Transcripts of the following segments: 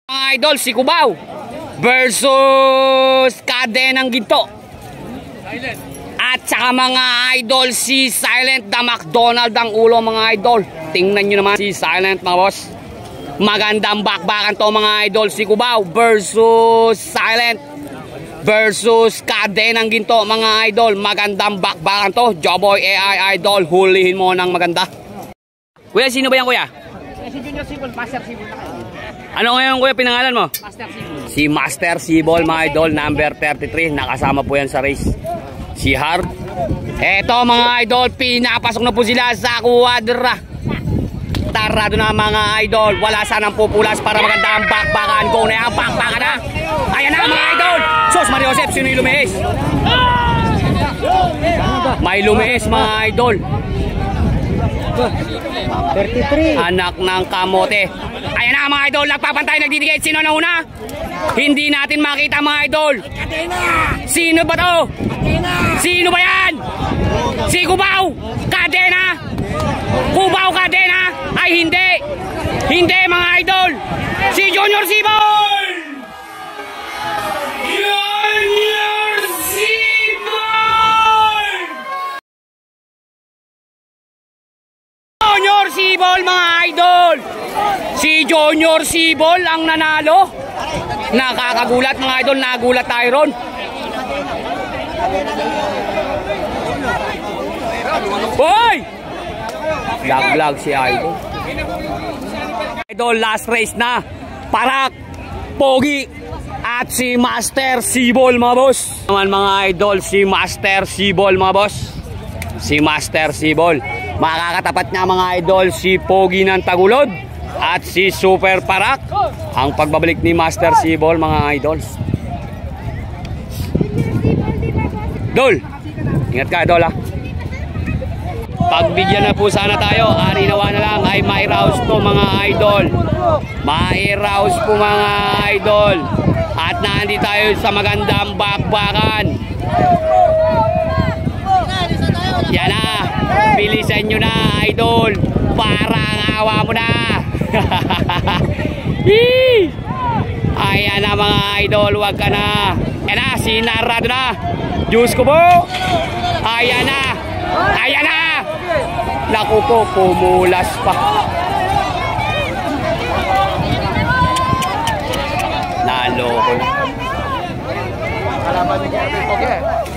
Mga idol, si Cubao versus Kadenang Ginto. At saka mga idol, si Silent the McDonald ang ulo mga idol. Tingnan nyo naman si Silent mga boss. Magandang bakbakan to mga idol. Si Cubao versus Silent versus Kadenang Ginto mga idol. Magandang bakbakan to. Joboy AI idol, hulihin mo ng maganda. Kuya, sino ba yan kuya? Si Junior Sibol, Master Sibol. Ano ngayon kuya pinangalan mo? Master Sibol. Si Master Sibol mga idol, number 33. Nakasama po yan sa race. Si Hard. Eto mga idol, pinapasok na po sila sa kuwadra. Tara doon na mga idol. Wala sanang pupulas para maganda ang bakbakan. Go na yan, bakbakan na. Ayan na mga idol. Sos Mario Joseph, sino yung lumiis? May lumiis mga idol. 33. Anak ng kamote. Ayan na mga idol, nagpapantay, nagdidikit. Sino na una? Hindi natin makita mga idol. Sino ba to? Sino ba yan? Si Cubao Kadena. Cubao Kadena. Ay hindi. Hindi mga idol. Si Junior Sibol. Junior Sibol. Junior Sibol mga idol. Si Junior Sibol ang nanalo. Nakakagulat mga idol, nagulat tayo ron. Hoy! Vlog si idol. Idol, last race na. Parak, Pogi at si Master Sibol mga boss. Naman mga idol, si Master Sibol mga boss. Si Master Sibol. Makakatapat niya mga idol si Pogi ng Tagulod at si Super Parak. Ang pagbabalik ni Master Sibol mga idol. Dol, ingat ka Dol ha. Pagbigyan na po sana tayo. Ari nawa na lang ay may rouse po mga idol. May rouse po mga idol. At nandito tayo sa magandang bakbakan. Yan na. Bilisan nyo na idol. Parang awa mo na. Ayan na mga idol. Huwag ka na. Yan na. Sinarado na. Diyos ko po. Ayan na. Ayan na. Naku po. Pumulas pa. Naloko na. Kalaban niya kaya ito kaya.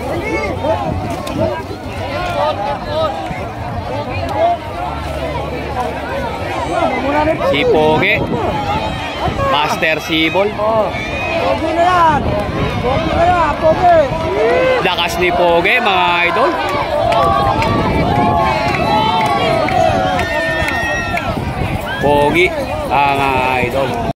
Si Pogi. Master Sibol. Pogi na lang. Pogi na lang. Pogi. Lakas ni Pogi mga idol. Pogi ang idol.